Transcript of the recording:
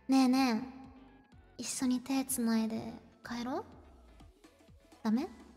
ねえねえ、一緒に手つないで帰ろう？ダメ？